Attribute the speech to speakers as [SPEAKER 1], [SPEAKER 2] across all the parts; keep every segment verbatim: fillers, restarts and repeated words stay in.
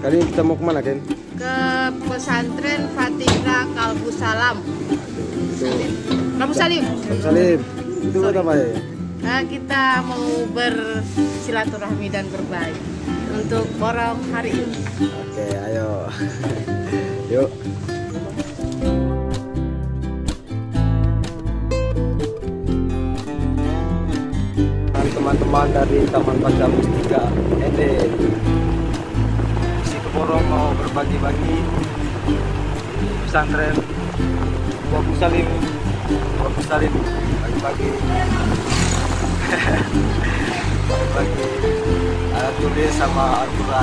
[SPEAKER 1] Hari ini kita mau kemana, Ken?
[SPEAKER 2] Ke pesantren Fatihah Kalbu Salam. Kalbu Salim.
[SPEAKER 1] Kalbu Salim. Itu buat apa ya?
[SPEAKER 2] Nah, kita mau bersilaturahmi dan berbagi untuk borong hari ini.
[SPEAKER 1] Oke, ayo. Yuk. Teman-teman dari Taman Baca Mustika Ede isi Keborong mau berbagi-bagi pesantren Kalbu Salim. Kalbu Salim bagi-bagi bagi alat tulis sama Al-Quran.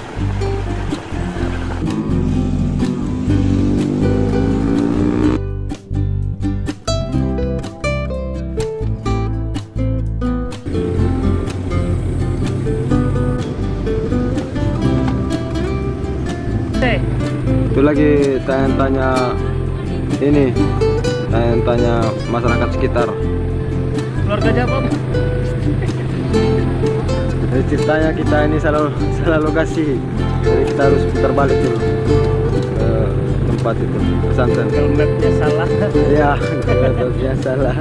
[SPEAKER 1] Itu lagi tanya-tanya ini, tanya-tanya masyarakat sekitar.
[SPEAKER 3] Keluarganya apa?
[SPEAKER 1] Jadi ceritanya kita ini salah salah lokasi, jadi kita harus putar balik dulu ke tempat itu, pesantren.
[SPEAKER 3] Google Map-nya salah.
[SPEAKER 1] Ya, Google Map-nya salah.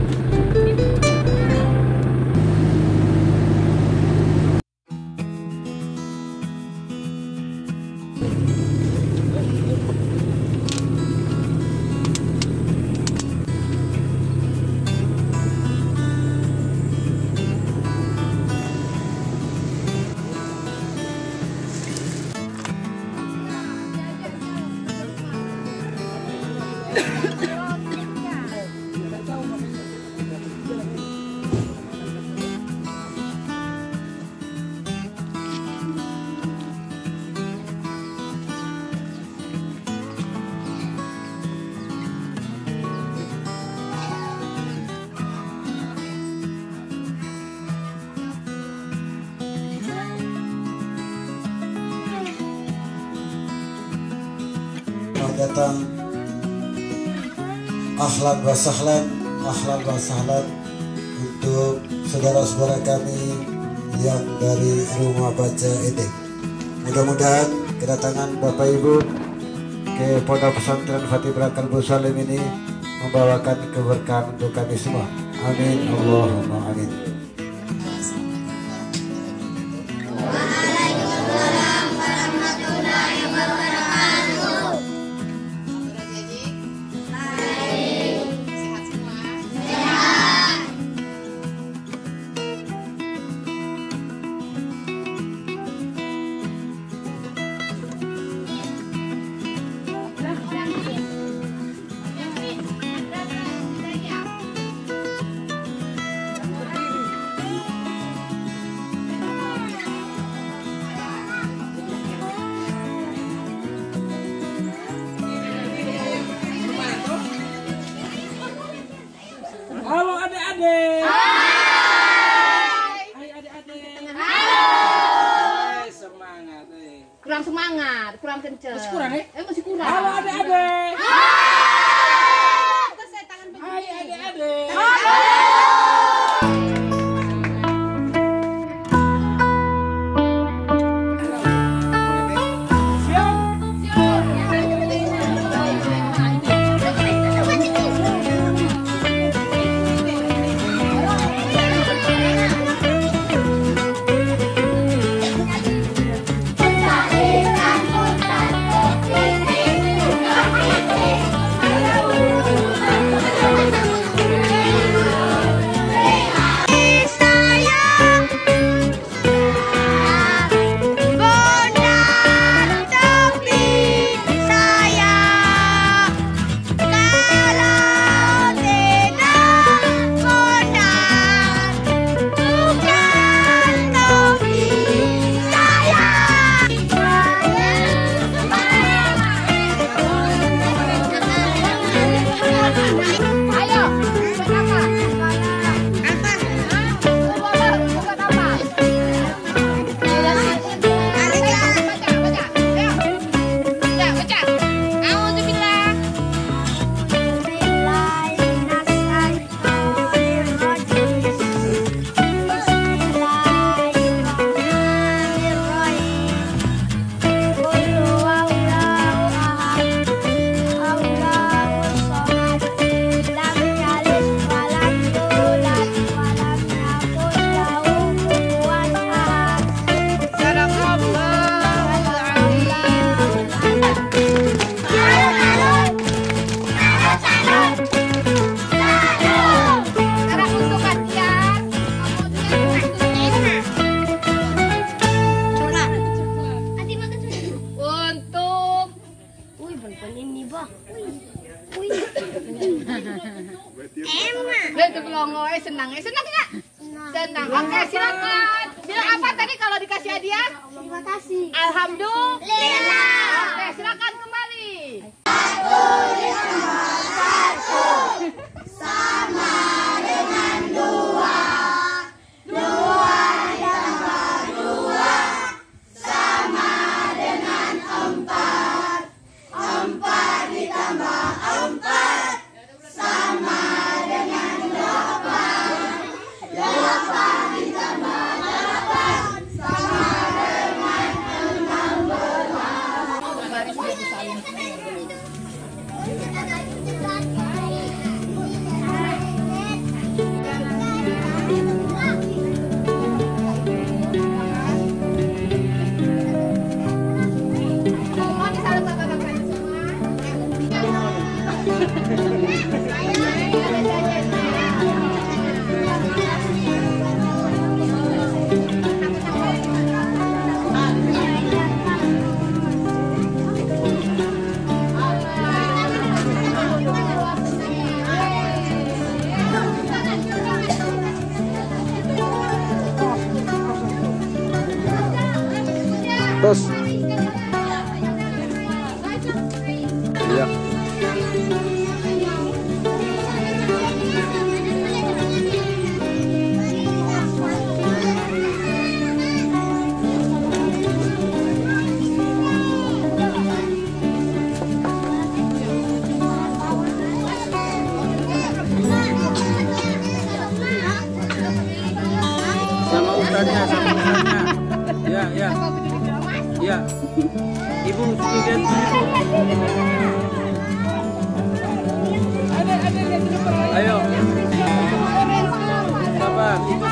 [SPEAKER 4] Datang ahlan wa sahlan, ahlan wa sahlan untuk saudara-saudara kami yang dari Rumah Baca Ede. Mudah-mudahan kedatangan Bapak Ibu ke Pondok Pesantren Fatihah Kalbu Salim ini membawakan keberkahan untuk kami semua. Amin, Allahumma amin.
[SPEAKER 3] Halo adik-adik.
[SPEAKER 2] Hai.
[SPEAKER 3] Hai adik-adik.
[SPEAKER 2] Hai.
[SPEAKER 3] Semangat eh.
[SPEAKER 2] Kurang semangat, kurang kenceng.
[SPEAKER 3] Masih kurang eh?
[SPEAKER 2] Eh masih kurang.
[SPEAKER 3] Halo adik-adik.
[SPEAKER 2] Hai. Kita saya tangan begini.
[SPEAKER 3] Hai adik-adik.
[SPEAKER 5] Halo pun ini bah. Wih.
[SPEAKER 2] Emang. Lihat tuh pelongo, eh senang, eh senang nggak? Senang. Oke, silakan. Bilang apa tadi kalau dikasih hadiah?
[SPEAKER 5] Terima kasih.
[SPEAKER 2] Alhamdulillah. Oke, silakan kembali.
[SPEAKER 1] Terus. Iya. Sama ustadznya, sama ustadznya. Ya, ya. Ya, ibu lihat ayo, sabar, ibu